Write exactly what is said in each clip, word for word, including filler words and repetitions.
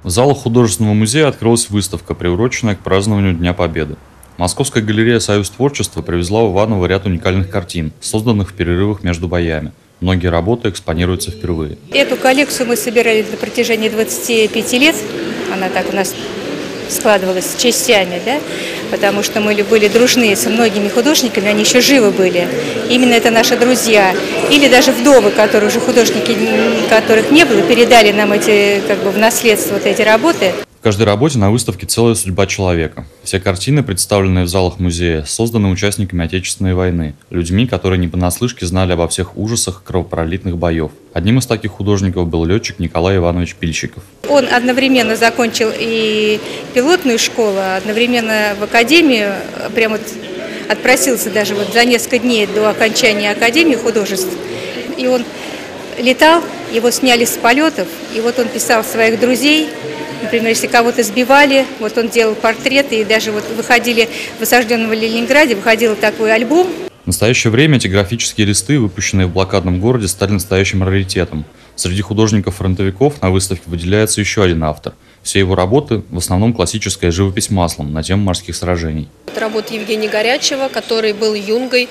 В залах художественного музея открылась выставка, приуроченная к празднованию Дня Победы. Московская галерея «Союз творчества» привезла в Иваново ряд уникальных картин, созданных в перерывах между боями. Многие работы экспонируются впервые. Эту коллекцию мы собирали на протяжении двадцати пяти лет. Она так у нас складывалась частями, да? Потому что мы были дружны со многими художниками, они еще живы были. Именно это наши друзья. Или даже вдовы, которые уже художники, которых не было, передали нам эти, как бы, в наследство вот эти работы. В каждой работе на выставке целая судьба человека. Все картины, представленные в залах музея, созданы участниками Отечественной войны, людьми, которые не понаслышке знали обо всех ужасах кровопролитных боев. Одним из таких художников был летчик Николай Иванович Пильщиков. Он одновременно закончил и пилотную школу, одновременно в академию, прямо вот отпросился даже вот за несколько дней до окончания Академии художеств. И он летал, его сняли с полетов, и вот он писал своих друзей. Например, если кого-то сбивали, вот он делал портреты, и даже вот выходили в осажденном Ленинграде, выходил такой альбом. В настоящее время эти графические листы, выпущенные в блокадном городе, стали настоящим раритетом. Среди художников-фронтовиков на выставке выделяется еще один автор. Все его работы в основном классическая живопись маслом на тему морских сражений. Это работа Евгения Горячева, который был юнгой.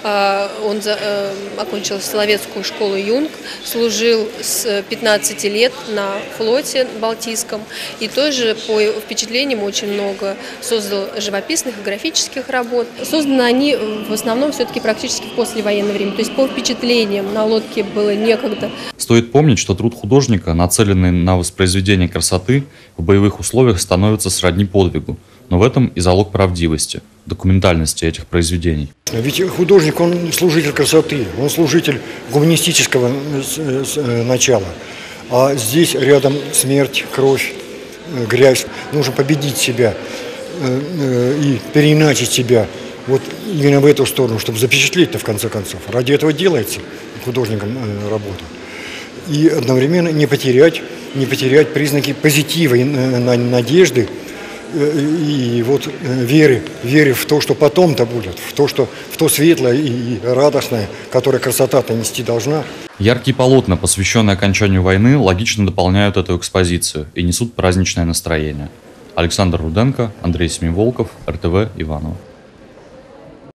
Он окончил Соловецкую школу юнг, служил с пятнадцати лет на флоте Балтийском и тоже по впечатлениям очень много создал живописных и графических работ. Созданы они в основном все-таки практически в послевоенное время, то есть по впечатлениям на лодке было некогда. Стоит помнить, что труд художника, нацеленный на воспроизведение красоты, в боевых условиях становится сродни подвигу. Но в этом и залог правдивости, документальности этих произведений. Ведь художник, он служитель красоты, он служитель гуманистического начала. А здесь рядом смерть, кровь, грязь. Нужно победить себя и переиначить себя вот именно в эту сторону, чтобы запечатлеть-то в конце концов. Ради этого делается художником работа. И одновременно не потерять, не потерять признаки позитива и надежды, и вот веры, веры в то, что потом-то будет, в то, что, в то светлое и радостное, которое красота-то нести должна. Яркие полотна, посвященные окончанию войны, логично дополняют эту экспозицию и несут праздничное настроение. Александр Руденко, Андрей Семиволков, эр тэ вэ Иваново.